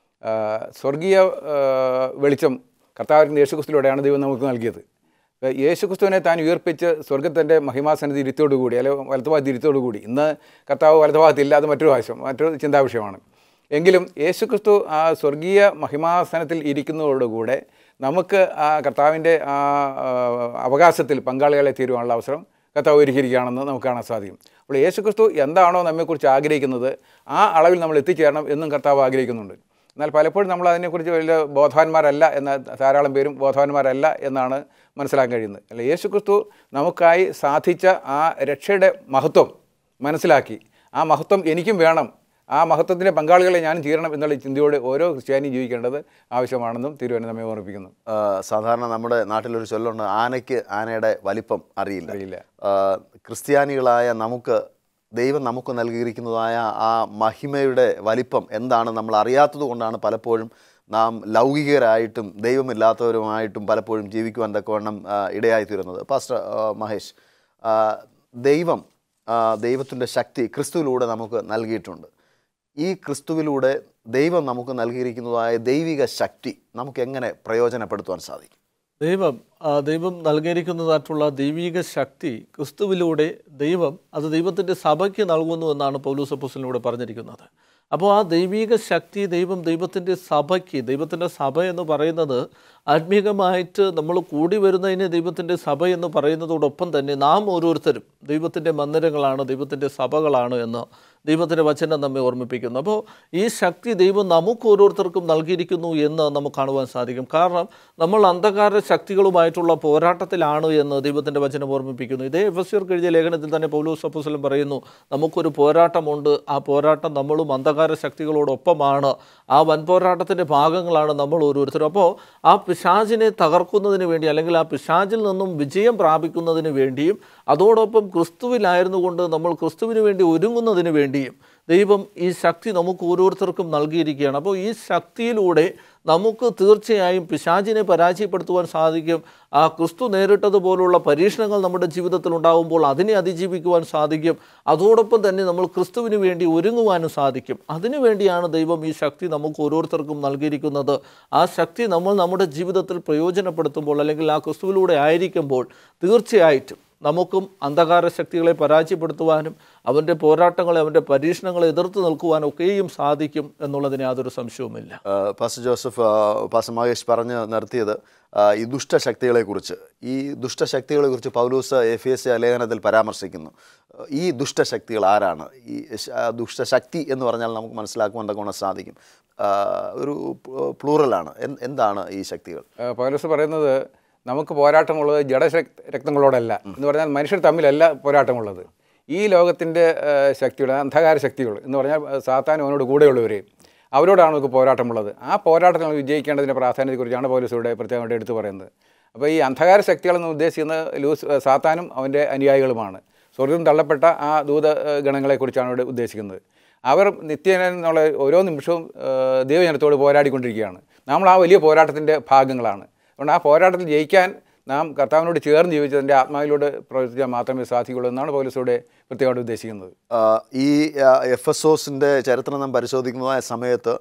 സ്വർഗീയ വെളിച്ചം കർത്താവിൻ്റെ യേശുക്രിസ്തുവിലൂടെയാണ് ദൈവം നമുക്ക് നൽകിയത്. യേശുക്രിസ്തുവിനെ താൻ ഉയർപ്പിച്ച് സ്വർഗത്തിൻ്റെ മഹിമാസന്നിധി ഇരുത്തോടുകൂടി, അല്ലെങ്കിൽ വലതുഭാഗത്ത് ഇരുത്തോടുകൂടി. ഇന്ന് കർത്താവ് വലതുഭാഗത്തില്ല, അത് മറ്റൊരു ആവശ്യം, മറ്റൊരു ചിന്താവിഷയമാണ്. എങ്കിലും യേശുക്രിസ്തു ആ സ്വർഗീയ മഹിമാസനത്തിൽ ഇരിക്കുന്നതോടുകൂടെ നമുക്ക് ആ കർത്താവിൻ്റെ ആ അവകാശത്തിൽ പങ്കാളികളെ തീരുവാനുള്ള അവസരം കർത്താവ് ഒരുക്കിയിരിക്കുകയാണെന്ന് നമുക്ക് കാണാൻ സാധിക്കും. അപ്പോൾ യേശുക്രിസ്തു എന്താണോ നമ്മെക്കുറിച്ച് ആഗ്രഹിക്കുന്നത് ആ അളവിൽ നമ്മൾ എത്തിച്ചേരണം എന്നും കർത്താവ് ആഗ്രഹിക്കുന്നുണ്ട്. എന്നാൽ പലപ്പോഴും നമ്മൾ അതിനെക്കുറിച്ച് വലിയ ബോധവാന്മാരല്ല എന്ന ധാരാളം പേരും ബോധവാന്മാരല്ല എന്നാണ് മനസ്സിലാക്കാൻ കഴിയുന്നത്. അല്ല, യേശുക്രിസ്തു നമുക്കായി സാധിച്ച ആ രക്ഷയുടെ മഹത്വം മനസ്സിലാക്കി ആ മഹത്വം എനിക്കും വേണം, ആ മഹത്വത്തിൻ്റെ പങ്കാളികളെ ഞാനും തീരണം എന്നുള്ള ചിന്തയോടെ ഓരോ ക്രിസ്ത്യാനിയും ജീവിക്കേണ്ടത് ആവശ്യമാണെന്നും തിരുവനന്തപുരം നമ്മെ ഓർമ്മിപ്പിക്കുന്നു. സാധാരണ നമ്മുടെ നാട്ടിലൊരു ചൊല്ലുണ്ട്, ആനയ്ക്ക് ആനയുടെ വലിപ്പം അറിയില്ല. അറിയില്ല. ക്രിസ്ത്യാനികളായ നമുക്ക് ദൈവം നമുക്ക് നൽകിയിരിക്കുന്നതായ ആ മഹിമയുടെ വലിപ്പം എന്താണ് നമ്മൾ അറിയാത്തത് കൊണ്ടാണ് പലപ്പോഴും നാം ലൗകികരായിട്ടും ദൈവമില്ലാത്തവരുമായിട്ടും പലപ്പോഴും ജീവിക്കുവാൻ തക്കവണ്ണം ഇടയായിത്തീരുന്നത്. പാസ്റ്റർ മഹേഷ്, ദൈവം ദൈവത്തിൻ്റെ ശക്തി ക്രിസ്തുവിലൂടെ നമുക്ക് നൽകിയിട്ടുണ്ട്. ഈ ക്രിസ്തുവിലൂടെ ദൈവം നമുക്ക് നൽകിയിരിക്കുന്നതായ ദൈവിക ശക്തി നമുക്ക് എങ്ങനെ പ്രയോജനപ്പെടുത്തുവാൻ സാധിക്കും? ദൈവം ദൈവം നൽകിയിരിക്കുന്നതായിട്ടുള്ള ദൈവിക ശക്തി ക്രിസ്തുവിലൂടെ ദൈവം അത് ദൈവത്തിൻ്റെ സഭയ്ക്ക് നൽകുന്നു എന്നാണ് പൗലോസ് അപ്പോസ്തലനിലൂടെ പറഞ്ഞിരിക്കുന്നത്. അപ്പോൾ ആ ദൈവിക ശക്തി ദൈവം ദൈവത്തിൻ്റെ സഭയ്ക്ക്, ദൈവത്തിൻ്റെ സഭ എന്ന് പറയുന്നത് ആത്മീകമായിട്ട് നമ്മൾ കൂടി വരുന്നതിന് ദൈവത്തിൻ്റെ സഭ എന്ന് പറയുന്നതോടൊപ്പം തന്നെ നാം ഓരോരുത്തരും ദൈവത്തിൻ്റെ മന്ദിരങ്ങളാണ്, ദൈവത്തിൻ്റെ സഭകളാണ് എന്ന് ദൈവത്തിൻ്റെ വചനം നമ്മെ ഓർമ്മിപ്പിക്കുന്നു. അപ്പോൾ ഈ ശക്തി ദൈവം നമുക്ക് ഓരോരുത്തർക്കും നൽകിയിരിക്കുന്നു എന്ന് നമുക്ക് കാണുവാൻ സാധിക്കും. കാരണം നമ്മൾ അന്ധകാര ശക്തികളുമായിട്ടുള്ള പോരാട്ടത്തിലാണ് എന്ന് ദൈവത്തിൻ്റെ വചനം ഓർമ്മിപ്പിക്കുന്നു. ഇതേ എഫെസ്യർക്ക് എഴുതിയ ലേഖനത്തിൽ തന്നെ പൗലോസ് അപ്പോസ്തലൻ പറയുന്നു, നമുക്കൊരു പോരാട്ടമുണ്ട്, ആ പോരാട്ടം നമ്മളും അന്ധകാര ശക്തികളോടൊപ്പമാണ്, ആ വൻ പോരാട്ടത്തിൻ്റെ ഭാഗങ്ങളാണ് നമ്മൾ ഓരോരുത്തരും. അപ്പോൾ ആ പിശാചിനെ തകർക്കുന്നതിന് വേണ്ടി, അല്ലെങ്കിൽ ആ പിശാചിൽ നിന്നും വിജയം പ്രാപിക്കുന്നതിന് വേണ്ടിയും അതോടൊപ്പം ക്രിസ്തുവിലായിരുന്നു കൊണ്ട് നമ്മൾ ക്രിസ്തുവിന് വേണ്ടി ഒരുങ്ങുന്നതിന് വേണ്ടിയും ദൈവം ഈ ശക്തി നമുക്ക് ഓരോരുത്തർക്കും നൽകിയിരിക്കുകയാണ്. അപ്പോൾ ഈ ശക്തിയിലൂടെ നമുക്ക് തീർച്ചയായും പിശാചിനെ പരാജയപ്പെടുത്തുവാൻ സാധിക്കും. ആ ക്രിസ്തു നേരിട്ടതുപോലുള്ള പരീക്ഷണങ്ങൾ നമ്മുടെ ജീവിതത്തിൽ ഉണ്ടാകുമ്പോൾ അതിനെ അതിജീവിക്കുവാൻ സാധിക്കും. അതോടൊപ്പം തന്നെ നമ്മൾ ക്രിസ്തുവിന് വേണ്ടി ഒരുങ്ങുവാനും സാധിക്കും. അതിനുവേണ്ടിയാണ് ദൈവം ഈ ശക്തി നമുക്ക് ഓരോരുത്തർക്കും നൽകിയിരിക്കുന്നത്. ആ ശക്തി നമ്മൾ നമ്മുടെ ജീവിതത്തിൽ പ്രയോജനപ്പെടുത്തുമ്പോൾ, അല്ലെങ്കിൽ ആ ക്രിസ്തുവിലൂടെ ആയിരിക്കുമ്പോൾ തീർച്ചയായിട്ടും നമുക്കും അന്ധകാര ശക്തികളെ പരാജയപ്പെടുത്തുവാനും അവൻ്റെ പോരാട്ടങ്ങളെ അവൻ്റെ പരീക്ഷണങ്ങളെ എതിർത്ത് നിൽക്കുവാനും ഒക്കെയും സാധിക്കും എന്നുള്ളതിന് യാതൊരു സംശയവുമില്ല. പാസ്റ്റർ ജോസഫ്, പാസ്റ്റർ മഹേഷ് പറഞ്ഞ് നിർത്തിയത് ഈ ദുഷ്ടശക്തികളെക്കുറിച്ച് ഈ ദുഷ്ടശക്തികളെക്കുറിച്ച് പൗലോസ് എഫേസ്യ ലേഖനത്തിൽ പരാമർശിക്കുന്നു. ഈ ദുഷ്ടശക്തികൾ ആരാണ്? ഈ ദുഷ്ടശക്തി എന്ന് പറഞ്ഞാൽ നമുക്ക് മനസ്സിലാക്കുവാൻ തക്കവണ്ണം സാധിക്കും. ഒരു പ്ലൂറലാണ്. എന്താണ് ഈ ശക്തികൾ? പൗലോസ് പറയുന്നത് നമുക്ക് പോരാട്ടമുള്ളത് ജഡ രക്തങ്ങളോടല്ല എന്ന് പറഞ്ഞാൽ മനുഷ്യർ തമ്മിലല്ല പോരാട്ടമുള്ളത്. ഈ ലോകത്തിൻ്റെ ശക്തികൾ, അന്ധകാര ശക്തികൾ എന്ന് പറഞ്ഞാൽ സാത്താനും അവനോട് കൂടെയുള്ളവർ, അവരോടാണ് നമുക്ക് പോരാട്ടമുള്ളത്. ആ പോരാട്ടത്തിൽ നമ്മൾ വിജയിക്കേണ്ടതിൻ്റെ പ്രാധാന്യത്തെക്കുറിച്ചാണ് പൗലോസിലൂടെ പ്രത്യേകമായിട്ട് എടുത്തു പറയുന്നത്. അപ്പോൾ ഈ അന്ധകാര ശക്തികളെന്ന് ഉദ്ദേശിക്കുന്നത് ലൂസ് സാത്താനും അവൻ്റെ അനുയായികളുമാണ്. സ്വർഗ്ഗം തള്ളപ്പെട്ട ആ ദൂത ഗണങ്ങളെക്കുറിച്ചാണ് ഇവിടെ ഉദ്ദേശിക്കുന്നത്. അവർ നിത്യേനുള്ള ഓരോ നിമിഷവും ദൈവജനത്തോട് പോരാടിക്കൊണ്ടിരിക്കുകയാണ്. നമ്മൾ ആ വലിയ പോരാട്ടത്തിൻ്റെ ഭാഗങ്ങളാണ്. അതുകൊണ്ട് ആ പോരാട്ടത്തിൽ ജയിക്കാൻ നാം കർത്താവിനോട് ചേർന്ന് ജീവിച്ചതിൻ്റെ ആത്മാവിലൂടെ പ്രവർത്തിച്ചാൽ മാത്രമേ സാധിക്കുള്ളൂ എന്നാണ് പൗലോസിലൂടെ പ്രത്യേകമായിട്ട് ഉദ്ദേശിക്കുന്നത്. ഈ എഫെസോസിൻ്റെ ചരിത്രം നാം പരിശോധിക്കുന്നതായ സമയത്ത്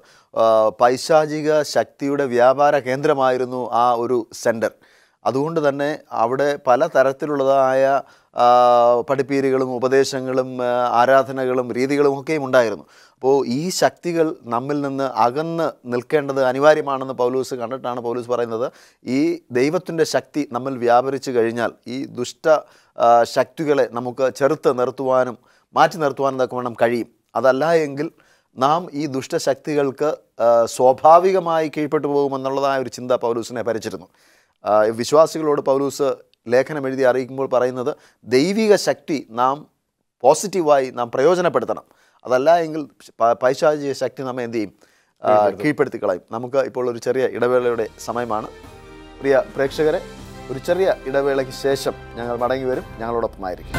പൈശാചിക ശക്തിയുടെ വ്യാപാര കേന്ദ്രമായിരുന്നു ആ ഒരു സെൻറ്റർ. അതുകൊണ്ട് തന്നെ അവിടെ പല തരത്തിലുള്ളതായ പഠിപ്പീരുകളും ഉപദേശങ്ങളും ആരാധനകളും രീതികളും ഒക്കെയും ഉണ്ടായിരുന്നു. അപ്പോൾ ഈ ശക്തികൾ നമ്മിൽ നിന്ന് അകന്ന് നിൽക്കേണ്ടത് അനിവാര്യമാണെന്ന് പൗലോസ് കണ്ടിട്ടാണ് പൗലോസ് പറയുന്നത്, ഈ ദൈവത്തിൻ്റെ ശക്തി നമ്മിൽ വ്യാപരിച്ചു കഴിഞ്ഞാൽ ഈ ദുഷ്ട ശക്തികളെ നമുക്ക് ചെറുത്ത് നിർത്തുവാനും മാറ്റി നിർത്തുവാനും തക്ക വേണം കഴിയും. അതല്ല എങ്കിൽ നാം ഈ ദുഷ്ടശക്തികൾക്ക് സ്വാഭാവികമായി കീഴ്പ്പെട്ടു പോകുമെന്നുള്ളതായ ഒരു ചിന്ത പൗലോസിനെ ഭരിച്ചിരുന്നു. വിശ്വാസികളോട് പൗലോസ് ലേഖനം എഴുതി അറിയിക്കുമ്പോൾ പറയുന്നത് ദൈവിക ശക്തി നാം പോസിറ്റീവായി നാം പ്രയോജനപ്പെടുത്തണം. അതല്ല എങ്കിൽ പൈശാചിക ശക്തി നമ്മെ എന്ത് ചെയ്യും? കീഴ്പ്പെടുത്തി കളയും. നമുക്ക് ഇപ്പോൾ ഒരു ചെറിയ ഇടവേളയുടെ സമയമാണ്. പ്രിയ പ്രേക്ഷകരെ, ഒരു ചെറിയ ഇടവേളയ്ക്ക് ശേഷം ഞങ്ങൾ മടങ്ങി വരും. ഞങ്ങളോടൊപ്പമായിരിക്കും.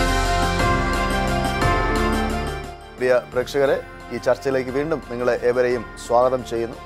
പ്രിയ പ്രേക്ഷകരെ, ഈ ചർച്ചയിലേക്ക് വീണ്ടും നിങ്ങളെ ഏവരെയും സ്വാഗതം ചെയ്യുന്നു.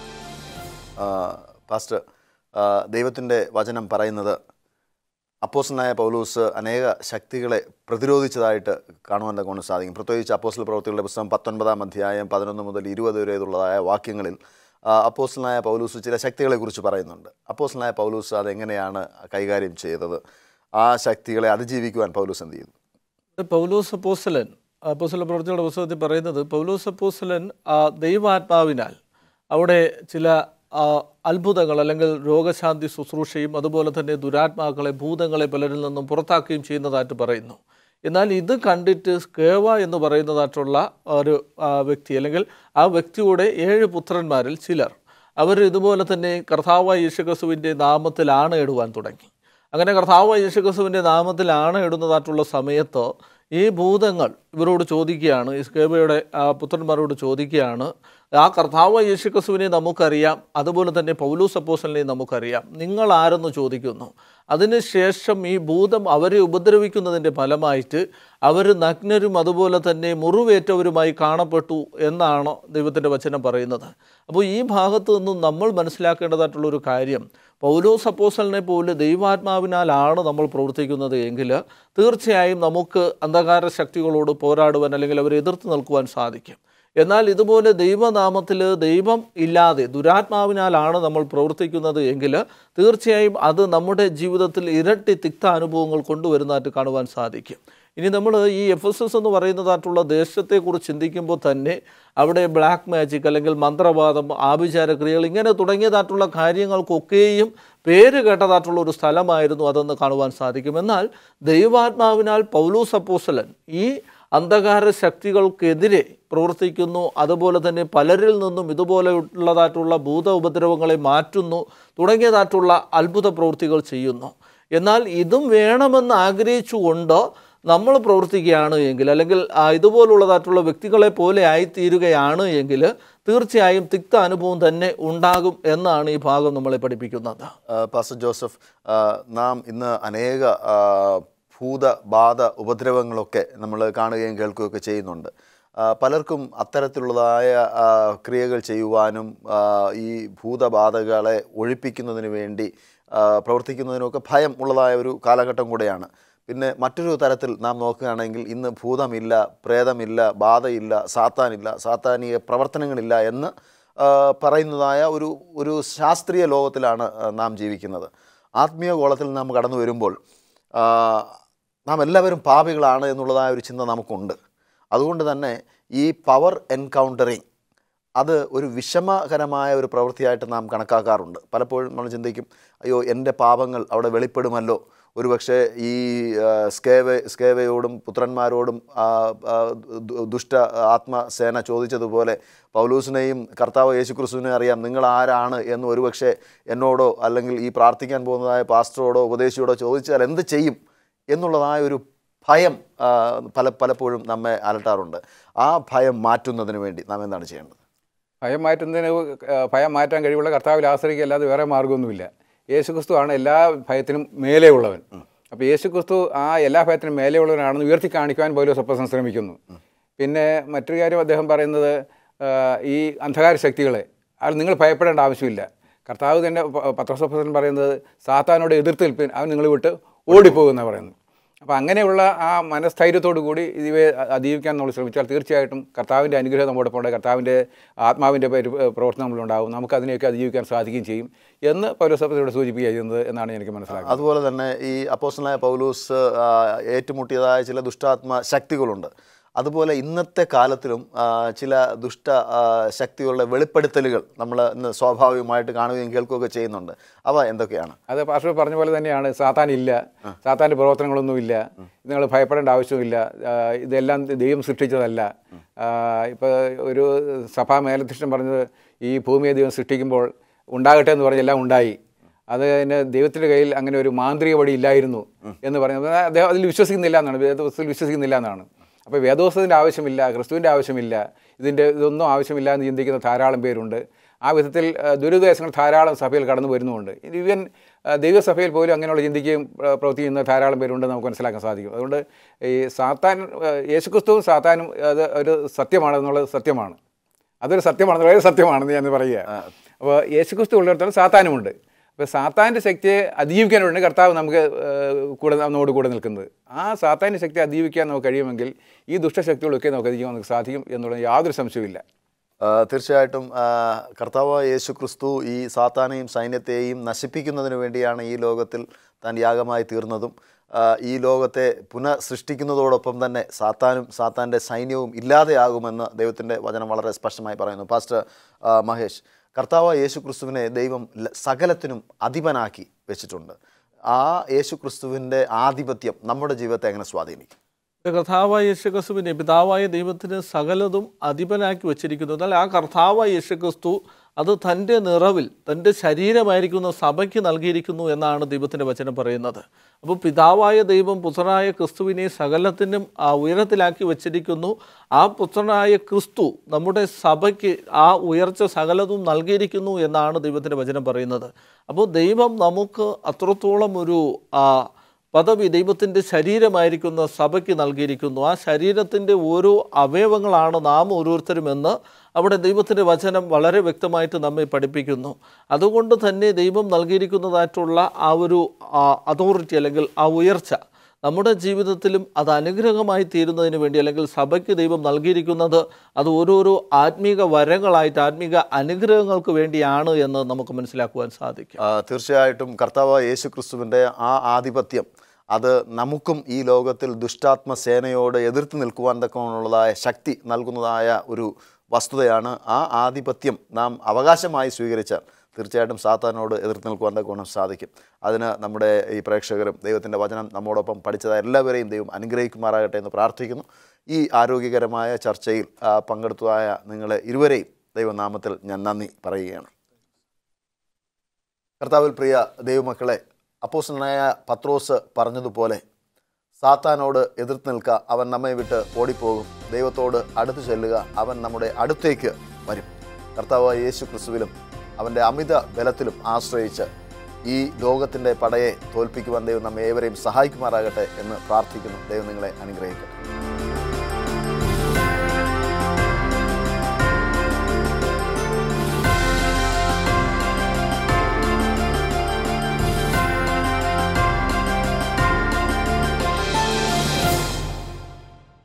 പാസ്റ്റർ, ദൈവത്തിൻ്റെ വചനം പറയുന്നത് അപ്പോസ്തലനായ പൗലോസ് അനേക ശക്തികളെ പ്രതിരോധിച്ചതായിട്ട് കാണുവാൻ കൊണ്ട് സാധിക്കും. പ്രത്യേകിച്ച് അപ്പോസ്തല പ്രവൃത്തികളുടെ പുസ്തകം പത്തൊൻപതാം അധ്യായം പതിനൊന്ന് മുതൽ ഇരുപത് വരെയുള്ളതായ വാക്യങ്ങളിൽ അപ്പോസ്തലനായ പൗലോസ് ചില ശക്തികളെക്കുറിച്ച് പറയുന്നുണ്ട്. അപ്പോസ്തലനായ പൗലോസ് അതെങ്ങനെയാണ് കൈകാര്യം ചെയ്തത്? ആ ശക്തികളെ അതിജീവിക്കുവാൻ പൗലോസ് എന്ത് ചെയ്തു? പൗലോസ് അപ്പോസ്തലൻ അപ്പോസ്തല പ്രവൃത്തികളുടെ പുസ്തകത്തിൽ പറയുന്നത് പൗലോസ് അപ്പോസ്തലൻ ദൈവാത്മാവിനാൽ അവിടെ ചില അത്ഭുതങ്ങൾ അല്ലെങ്കിൽ രോഗശാന്തി ശുശ്രൂഷയും അതുപോലെ തന്നെ ദുരാത്മാക്കളെ ഭൂതങ്ങളെ പലരിൽ നിന്നും പുറത്താക്കുകയും ചെയ്യുന്നതായിട്ട് പറയുന്നു. എന്നാൽ ഇത് കണ്ടിട്ട് സ്കേവ എന്ന് പറയുന്നതായിട്ടുള്ള ഒരു വ്യക്തി അല്ലെങ്കിൽ ആ വ്യക്തിയുടെ ഏഴ് പുത്രന്മാരിൽ ചിലർ അവർ ഇതുപോലെ തന്നെ കർത്താവായ യേശുക്രിസ്തുവിൻ്റെ നാമത്തിൽ ആണയിടുവാൻ തുടങ്ങി. അങ്ങനെ കർത്താവായ യേശുക്രിസ്തുവിൻ്റെ നാമത്തിൽ ആണയിടുന്നതായിട്ടുള്ള സമയത്ത് ഈ ഭൂതങ്ങൾ ഇവരോട് ചോദിക്കുകയാണ്, ഈ സ്കേവയുടെ പുത്രന്മാരോട് ചോദിക്കുകയാണ്, ആ കർത്താവ് യേശുക്രിസ്തുവിനെ നമുക്കറിയാം, അതുപോലെ തന്നെ പൗലോസ് അപ്പോസ്തലനെ നമുക്കറിയാം, നിങ്ങൾ ആരെന്ന് ചോദിക്കുന്നു. അതിനുശേഷം ഈ ഭൂതം അവരെ ഉപദ്രവിക്കുന്നതിൻ്റെ ഫലമായിട്ട് അവർ നഗ്നരും അതുപോലെ തന്നെ മുറിവേറ്റവരുമായി കാണപ്പെട്ടു എന്നാണ് ദൈവത്തിൻ്റെ വചനം പറയുന്നത്. അപ്പോൾ ഈ ഭാഗത്തു നിന്നും നമ്മൾ മനസ്സിലാക്കേണ്ടതായിട്ടുള്ളൊരു കാര്യം, പൗലോസ് അപ്പോസ്തലനെ പോലെ ദൈവാത്മാവിനാലാണ് നമ്മൾ പ്രവർത്തിക്കുന്നത് എങ്കിൽ തീർച്ചയായും നമുക്ക് അന്ധകാര ശക്തികളോട് പോരാടുവാൻ അല്ലെങ്കിൽ അവരെ എതിർത്ത് നിൽക്കുവാൻ സാധിക്കും. എന്നാൽ ഇതുപോലെ ദൈവനാമത്തിൽ ദൈവം ഇല്ലാതെ ദുരാത്മാവിനാലാണ് നമ്മൾ പ്രവർത്തിക്കുന്നത് എങ്കിൽ തീർച്ചയായും അത് നമ്മുടെ ജീവിതത്തിൽ ഇരട്ടി തിക്ത അനുഭവങ്ങൾ കൊണ്ടുവരുന്നതായിട്ട് കാണുവാൻ സാധിക്കും. ഇനി നമ്മൾ ഈ എഫെസസ് എന്ന് പറയുന്നതായിട്ടുള്ള ദേശത്തെക്കുറിച്ച് ചിന്തിക്കുമ്പോൾ തന്നെ അവിടെ ബ്ലാക്ക് മാജിക് അല്ലെങ്കിൽ മന്ത്രവാദം, ആഭിചാര ക്രിയകൾ ഇങ്ങനെ തുടങ്ങിയതായിട്ടുള്ള കാര്യങ്ങൾക്കൊക്കെയും പേര് കേട്ടതായിട്ടുള്ള ഒരു സ്ഥലമായിരുന്നു അതെന്ന് കാണുവാൻ സാധിക്കും. എന്നാൽ ദൈവാത്മാവിനാൽ പൗലോസ് അപ്പോസ്തലൻ ഈ അന്ധകാര ശക്തികൾക്കെതിരെ പ്രവർത്തിക്കുന്നു, അതുപോലെ തന്നെ പലരിൽ നിന്നും ഇതുപോലെയുള്ളതായിട്ടുള്ള ഭൂത ഉപദ്രവങ്ങളെ മാറ്റുന്നു, തുടങ്ങിയതായിട്ടുള്ള അത്ഭുത പ്രവൃത്തികൾ ചെയ്യുന്നു. എന്നാൽ ഇതും വേണമെന്ന് ആഗ്രഹിച്ചുകൊണ്ട് നമ്മൾ പ്രവർത്തിക്കുകയാണ് എങ്കിൽ അല്ലെങ്കിൽ ഇതുപോലുള്ളതായിട്ടുള്ള വ്യക്തികളെ പോലെ ആയിത്തീരുകയാണ് എങ്കിൽ തീർച്ചയായും തിക്ത അനുഭവം തന്നെ ഉണ്ടാകും എന്നാണ് ഈ ഭാഗം നമ്മളെ പഠിപ്പിക്കുന്നത്. പാസ്റ്റർ ജോസഫ്, നാം ഇന്ന് അനേക ഭൂതബാധ ഉപദ്രവങ്ങളൊക്കെ നമ്മൾ കാണുകയും കേൾക്കുകയൊക്കെ ചെയ്യുന്നുണ്ട്. പലർക്കും അത്തരത്തിലുള്ളതായ ക്രിയകൾ ചെയ്യുവാനും ഈ ഭൂതബാധകളെ ഒഴിപ്പിക്കുന്നതിന് വേണ്ടി പ്രവർത്തിക്കുന്നതിനൊക്കെ ഭയം ഉള്ളതായ ഒരു കാലഘട്ടം കൂടെയാണ്. പിന്നെ മറ്റൊരു തരത്തിൽ നാം നോക്കുകയാണെങ്കിൽ ഇന്ന് ഭൂതമില്ല, പ്രേതമില്ല, ബാധയില്ല, സാത്താനില്ല, സാത്താനിക പ്രവർത്തനങ്ങളില്ല എന്ന് പറയുന്നതായ ഒരു ഒരു ശാസ്ത്രീയ ലോകത്തിലാണ് നാം ജീവിക്കുന്നത്. ആത്മീയ ഗോളത്തിൽ നാം കടന്നു വരുമ്പോൾ നാം എല്ലാവരും പാപികളാണ് എന്നുള്ളതായ ഒരു ചിന്ത നമുക്കുണ്ട്. അതുകൊണ്ട് തന്നെ ഈ പവർ എൻകൗണ്ടറിങ് അത് ഒരു വിഷമകരമായ ഒരു പ്രവൃത്തിയായിട്ട് നാം കണക്കാക്കാറുണ്ട്. പലപ്പോഴും നമ്മൾ ചിന്തിക്കും, അയ്യോ എൻ്റെ പാപങ്ങൾ അവിടെ വെളിപ്പെടുമല്ലോ. ഒരുപക്ഷെ ഈ സ്കേവ സ്കേവയോടും പുത്രന്മാരോടും ദുഷ്ട ആത്മസേന ചോദിച്ചതുപോലെ പൗലൂസിനെയും കർത്താവ് യേശുക്രിസ്തുവിനെ അറിയാം, നിങ്ങൾ ആരാണ് എന്ന് ഒരുപക്ഷെ എന്നോടോ അല്ലെങ്കിൽ ഈ പ്രാർത്ഥിക്കാൻ പോകുന്നതായ പാസ്റ്ററോടോ ഉപദേശിയോടോ ചോദിച്ചാൽ എന്ത് ചെയ്യും എന്നുള്ളതായ ഒരു ഭയം പല പലപ്പോഴും നമ്മെ അലട്ടാറുണ്ട്. ആ ഭയം മാറ്റുന്നതിന് വേണ്ടി നാം എന്താണ് ചെയ്യേണ്ടത്? ഭയം മാറ്റുന്നതിന് ഭയം മാറ്റാൻ കഴിവുള്ള കർത്താവിൽ ആശ്രയിക്കുക, അല്ലാതെ വേറെ മാർഗ്ഗമൊന്നുമില്ല. യേശുക്രിസ്തു ആണ് എല്ലാ ഭയത്തിനും മേലെയുള്ളവൻ. അപ്പോൾ യേശുക്രിസ്തു ആ എല്ലാ ഭയത്തിനും മേലെയുള്ളവനാണെന്ന് ഉയർത്തി കാണിക്കുവാൻ പൗലോസ് അപ്പോസ്തലൻ ശ്രമിക്കുന്നു. പിന്നെ മറ്റൊരു കാര്യം അദ്ദേഹം പറയുന്നത്, ഈ അന്ധകാര ശക്തികളെ അത് നിങ്ങൾ ഭയപ്പെടേണ്ട ആവശ്യമില്ല. കർത്താവ് തന്നെ പത്രോസ് അപ്പോസ്തലൻ പറയുന്നത്, സാത്താനോട് എതിർത്ത് നിൽപ്പിൻ, അവൻ നിങ്ങൾ വിട്ട് ഓടിപ്പോകുമെന്നാണ് പറയുന്നത്. അപ്പോൾ അങ്ങനെയുള്ള ആ മനസ്ഥൈര്യത്തോടു കൂടി ഇവയെ അതിജീവിക്കാൻ നമ്മൾ ശ്രമിച്ചാൽ തീർച്ചയായിട്ടും കർത്താവിൻ്റെ അനുഗ്രഹം നമ്മോടൊപ്പം ഉണ്ട്, കർത്താവിൻ്റെ ആത്മാവിൻ്റെ പ്രവർത്തനം നമ്മളുണ്ടാവും, നമുക്ക് അതിനെയൊക്കെ അതിജീവിക്കാൻ സാധിക്കുകയും ചെയ്യും എന്ന് പൗലോസ് അപ്പോസ്തലൻ സൂചിപ്പിക്കുക ചെയ്യുന്നത് എന്നാണ് എനിക്ക് മനസ്സിലാക്കുന്നത്. അതുപോലെ തന്നെ ഈ അപ്പോസ്തലനായ പൗലോസ് ഏറ്റുമുട്ടിയതായ ചില ദുഷ്ടാത്മ ശക്തികളുണ്ട്. അതുപോലെ ഇന്നത്തെ കാലത്തിലും ചില ദുഷ്ട ശക്തികളുടെ വെളിപ്പെടുത്തലുകൾ നമ്മൾ ഇന്ന് സ്വാഭാവികമായിട്ട് കാണുകയും കേൾക്കുകയൊക്കെ ചെയ്യുന്നുണ്ട്. അവ എന്തൊക്കെയാണ്? അത് പാസ്റ്റർ പറഞ്ഞ പോലെ തന്നെയാണ്. സാത്താൻ ഇല്ല, സാത്താൻ്റെ പ്രവർത്തനങ്ങളൊന്നുമില്ല, നിങ്ങൾ ഭയപ്പെടേണ്ട ആവശ്യമില്ല, ഇതെല്ലാം ദൈവം സൃഷ്ടിച്ചതല്ല. ഇപ്പോൾ ഒരു സഭാ മേലധ്യക്ഷൻ പറഞ്ഞത്, ഈ ഭൂമിയെ ദൈവം സൃഷ്ടിക്കുമ്പോൾ ഉണ്ടാകട്ടെ എന്ന് പറഞ്ഞ് എല്ലാം ഉണ്ടായി, അതിന് ദൈവത്തിൻ്റെ കയ്യിൽ അങ്ങനെ ഒരു മാന്ത്രിക വടി ഇല്ലായിരുന്നു എന്ന് പറയുന്നത് അദ്ദേഹം അതിൽ വിശ്വസിക്കുന്നില്ല എന്നാണ്, വേദപുസ്തകത്തിൽ വിശ്വസിക്കുന്നില്ല എന്നാണ്. അപ്പോൾ വേദോസ്തത്തിൻ്റെ ആവശ്യമില്ല, ക്രിസ്തുവിൻ്റെ ആവശ്യമില്ല, ഇതിൻ്റെ ഇതൊന്നും ആവശ്യമില്ല എന്ന് ചിന്തിക്കുന്ന ധാരാളം പേരുണ്ട്. ആ വിധത്തിൽ ദുരുദ്ദേശങ്ങൾ ധാരാളം സഭയിൽ കടന്നു വരുന്നുമുണ്ട്. ഈവൻ ദൈവസഭയിൽ പോലും അങ്ങനെയുള്ള ചിന്തിക്കുകയും പ്രവർത്തിക്കുന്ന ധാരാളം പേരുണ്ട് നമുക്ക് മനസ്സിലാക്കാൻ സാധിക്കും. അതുകൊണ്ട് ഈ സാത്താൻ, യേശുക്രിസ്തുവും സാത്താനും അത് ഒരു സത്യമാണെന്നുള്ളത് സത്യമാണ്, അതൊരു സത്യമാണെന്ന് വളരെ സത്യമാണെന്ന് ഞാൻ പറയുക. അപ്പോൾ യേശുക്രിസ്തു ഉള്ളിടത്തോളം സാത്താനുമുണ്ട്. അപ്പോൾ സാത്താൻ്റെ ശക്തിയെ അതിജീവിക്കാൻ വേണ്ടി കർത്താവ് നമുക്ക് കൂടെ നമ്മോട് കൂടെ നിൽക്കുന്നത്. ആ സാത്താൻ്റെ ശക്തിയെ അതിജീവിക്കാൻ നമുക്ക് കഴിയുമെങ്കിൽ ഈ ദുഷ്ടശക്തികളൊക്കെ നമുക്ക് അതിജീവിക്കാൻ നമുക്ക് സാധിക്കും എന്നുള്ള യാതൊരു സംശയവുമില്ല. തീർച്ചയായിട്ടും കർത്താവ് യേശു ക്രിസ്തു ഈ സാത്താനെയും സൈന്യത്തെയും നശിപ്പിക്കുന്നതിന് വേണ്ടിയാണ് ഈ ലോകത്തിൽ താൻ യാഗമായി തീർന്നതും ഈ ലോകത്തെ പുനഃസൃഷ്ടിക്കുന്നതോടൊപ്പം തന്നെ സാത്താനും സാത്താൻ്റെ സൈന്യവും ഇല്ലാതെയാകുമെന്ന് ദൈവത്തിൻ്റെ വചനം വളരെ സ്പഷ്ടമായി പറയുന്നു. പാസ്റ്റർ മഹേഷ്, കർത്താവ് യേശു ക്രിസ്തുവിനെ ദൈവം സകലത്തിനും അധിപനാക്കി വെച്ചിട്ടുണ്ട്. ആ യേശു ക്രിസ്തുവിൻ്റെ ആധിപത്യം നമ്മുടെ ജീവിതത്തെ എങ്ങനെ സ്വാധീനിക്കും? കർത്താവായ യേശുക്രിസ്തുവിനെ പിതാവായ ദൈവത്തിന് സകലതും അധിപനാക്കി വച്ചിരിക്കുന്നു. എന്നാൽ ആ കർത്താവായ യേശുക്രിസ്തു അത് തൻ്റെ നിറവിൽ തൻ്റെ ശരീരമായിരിക്കുന്ന സഭയ്ക്ക് നൽകിയിരിക്കുന്നു എന്നാണ് ദൈവത്തിൻ്റെ വചനം പറയുന്നത്. അപ്പോൾ പിതാവായ ദൈവം പുത്രനായ ക്രിസ്തുവിനെ സകലത്തിനും ആ ഉയരത്തിലാക്കി വച്ചിരിക്കുന്നു. ആ പുത്രനായ ക്രിസ്തു നമ്മുടെ സഭയ്ക്ക് ആ ഉയർച്ച സകലതും നൽകിയിരിക്കുന്നു എന്നാണ് ദൈവത്തിൻ്റെ വചനം പറയുന്നത്. അപ്പോൾ ദൈവം നമുക്ക് അത്രത്തോളം ഒരു പദവി ദൈവത്തിൻ്റെ ശരീരമായിരിക്കുന്ന സഭയ്ക്ക് നൽകിയിരിക്കുന്നു. ആ ശരീരത്തിൻ്റെ ഓരോ അവയവങ്ങളാണ് നാം ഓരോരുത്തരുമെന്ന് അവിടെ ദൈവത്തിൻ്റെ വചനം വളരെ വ്യക്തമായിട്ട് നമ്മെ പഠിപ്പിക്കുന്നു. അതുകൊണ്ട് തന്നെ ദൈവം നൽകിയിരിക്കുന്നതായിട്ടുള്ള ആ ഒരു അതോറിറ്റി അല്ലെങ്കിൽ ആ ഉയർച്ച നമ്മുടെ ജീവിതത്തിലും അത് അനുഗ്രഹമായി തീരുന്നതിന് വേണ്ടി അല്ലെങ്കിൽ സഭയ്ക്ക് ദൈവം നൽകിയിരിക്കുന്നത് അത് ഓരോരോ ആത്മീക വരങ്ങളായിട്ട് ആത്മീക അനുഗ്രഹങ്ങൾക്ക് വേണ്ടിയാണ് എന്ന് നമുക്ക് മനസ്സിലാക്കുവാൻ സാധിക്കും. തീർച്ചയായിട്ടും കർത്താവ് യേശു ക്രിസ്തുവിൻ്റെ ആ ആധിപത്യം അത് നമുക്കും ഈ ലോകത്തിൽ ദുഷ്ടാത്മസേനയോട് എതിർത്ത് നിൽക്കുവാൻ തക്കമുള്ളതായ ശക്തി നൽകുന്നതായ ഒരു വസ്തുതയാണ്. ആ ആധിപത്യം നാം അവകാശമായി സ്വീകരിച്ചാൽ തീർച്ചയായിട്ടും സാത്താനോട് എതിർത്ത് നിൽക്കുവാൻ തക്കവണ്ണം സാധിക്കും. അതിന് നമ്മുടെ ഈ പ്രേക്ഷകരും ദൈവത്തിൻ്റെ വചനം നമ്മോടൊപ്പം പഠിച്ചതായ എല്ലാവരെയും ദൈവം അനുഗ്രഹിക്കുമാറാകട്ടെ എന്ന് പ്രാർത്ഥിക്കുന്നു. ഈ ആരോഗ്യകരമായ ചർച്ചയിൽ പങ്കെടുത്തതായ നിങ്ങളെ ഇരുവരെയും ദൈവനാമത്തിൽ ഞാൻ നന്ദി പറയുകയാണ്. കർത്താവിൽ പ്രിയ ദൈവമക്കളെ, അപ്പോസ്തലനായ പത്രോസ് പറഞ്ഞതുപോലെ സാത്താനോട് എതിർത്ത് നിൽക്കുക, അവൻ നമ്മെ വിട്ട് ഓടിപ്പോകും. ദൈവത്തോട് അടുത്ത് ചെല്ലുക, അവൻ നമ്മുടെ അടുത്തേക്ക് വരും. കർത്താവായ യേശു ക്രിസ്തുവിലും അവൻ്റെ അമിത ബലത്തിലും ആശ്രയിച്ച് ഈ ലോകത്തിൻ്റെ പടയെ തോൽപ്പിക്കുവാൻ ദൈവം നമ്മെ ഏവരെയും സഹായിക്കുമാറാകട്ടെ എന്ന് പ്രാർത്ഥിക്കുന്നു. ദൈവം നിങ്ങളെ അനുഗ്രഹിക്കട്ടെ.